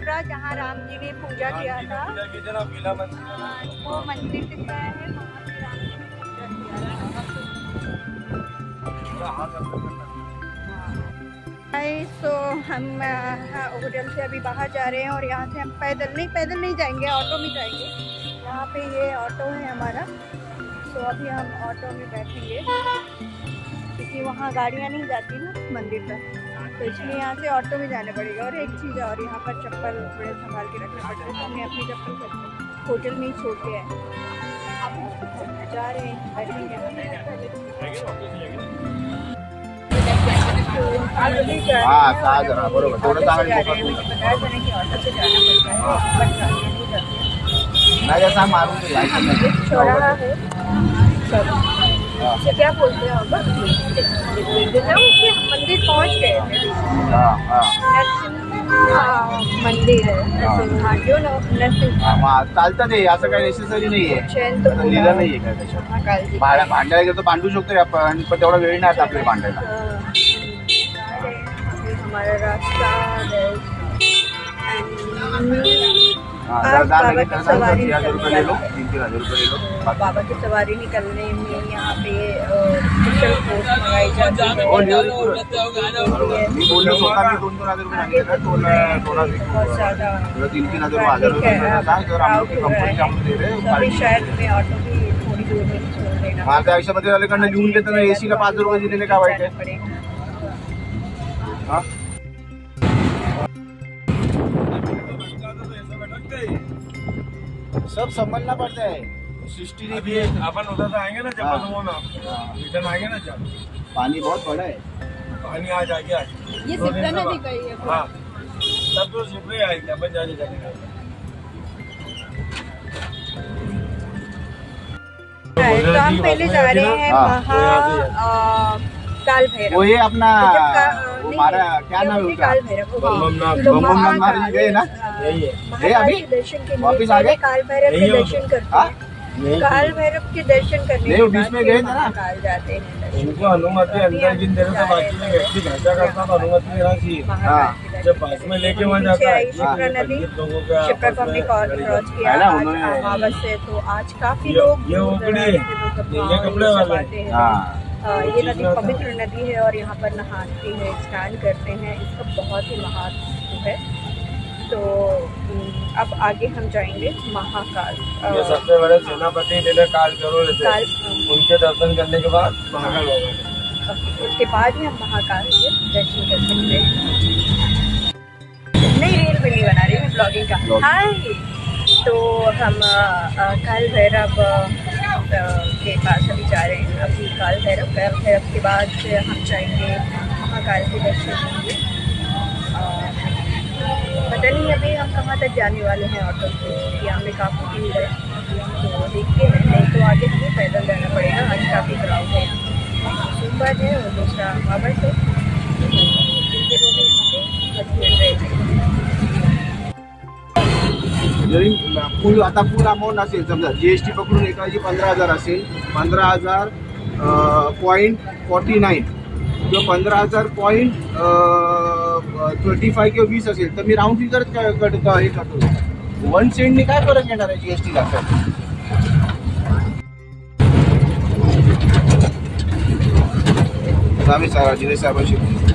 मथुरा जहाँ राम जी ने पूजा किया था, वो मंदिर दिख रहा है, वहाँ पे राम जी ने पूजा किया था। तो हम होटल से अभी बाहर जा रहे हैं और यहाँ से हम पैदल नहीं जाएंगे, ऑटो में जाएंगे। यहाँ पे ये ऑटो है हमारा, तो अभी हम ऑटो में बैठेंगे क्योंकि वहाँ गाड़ियाँ नहीं जाती ना मंदिर तक, तो इसलिए यहाँ से ऑटो में जाना पड़ेगा। और एक चीज़ और, यहाँ पर चप्पल बड़े संभाल के रखना पड़ता है, तो हमने अपनी चप्पल होटल में ही छोड़ के आए। अब जा रहे हैं, बैठेंगे। हाँ, बरोबर थोडं बताया था कि ऑटो से जाना पड़ता है, मैं जैसा मालूम चौराहा है तो क्या बोलते हैं हम मंदिर पहुँच गए थे। मंदिर है चालतं ते, असं काही नेसेसरी नाहीये, लिहिलं नाहीये काय त्याच्यात। भांडायला गेलं तर भांडू शकतो आपण, पण तेवढा वेळ नाही आपल्याला भांडायला। हमारा रास्ता बाबा की सवारी निकलने में यहाँ पे स्पेशल पोस्ट मंगाई जाती है। बहुत ज़्यादा अभी शायद में ऑटो भी थोड़ी दूर में छोड़ देना। माझ्या आयुष्यामध्ये वाल्याकडनं लिहून घेताना एसी ला 5 रुपये दिलेले काय वाईट आहे? सब समझना पड़ता है, सृष्टि ने भी अपन उधर से आएंगे ना, जब रिटर्न आएंगे ना, जब पानी बहुत बड़ा है, पानी आज आ गया। ये सिप्रा नदी का ही है। हाँ, सब तो सिप्रे आएंगे, अपन जाने जाएंगे। तो हम पहले जा रहे हैं काल भैरव। वो ये अपना हमारा क्या नाम है उसका? काल भैरव गए ना, यही है। अभी दर्शन के वापिस आ लिए गए, काल भैरव के दर्शन करते हैं। काल भैरव के दर्शन करने के बीच में गए थे ना, काल जाते हैं। उनको अनुमति अंदर जिन देर से बाकी में व्यक्ति घाटा करता तो अनुमति लेना चाहिए। जब पास में लेके वहाँ जाता है। शिप्रा नदी, शिप्रा को हमने क्रॉस किया अमावस से, तो आज काफी लोग ये कपड़े वाले ये नदी पवित्र नदी है और यहाँ पर नहाते हैं, स्नान करते हैं। इसका बहुत ही महत्व है। तो अब आगे हम जाएंगे महाकाल। ये सबसे बड़े सेनापति काल जरूर थे, उनके दर्शन करने के बाद महाकाल होगा। उसके बाद ही हम महाकाल के दर्शन कर सकते हैं। नहीं, रील भी नहीं बना रही मैं, ब्लॉगिंग का। हाय, तो हम काल भैरव के पास अभी जा रहे हैं। अभी काल भैरव के बाद हम जाएंगे महाकाल के दर्शन करेंगे। पता नहीं अभी हम कहाँ तक जाने वाले हैं ऑटो से, यहाँ में काफ़ी भीड़ है, तो देखते हैं। नहीं तो आगे हमें पैदल जाना पड़ेगा, आज काफ़ी क्राउड है। सोमवार है और दूसरा अमावस है, इन दिनों में यहाँ पे बहुत भीड़ रहेगी। जरी फुल आता फुल अमाऊंट असेल, समजा GST पकडून एकाची 15,000 असेल, 15,000.49 किंवा 15,000.35 किंवा 20 असेल तर मी राऊंड फिगर करतो, हे करतो। 1 सेंटने काय फरक येणार आहे GST ला? आम्ही जिल्हे साहेबांशी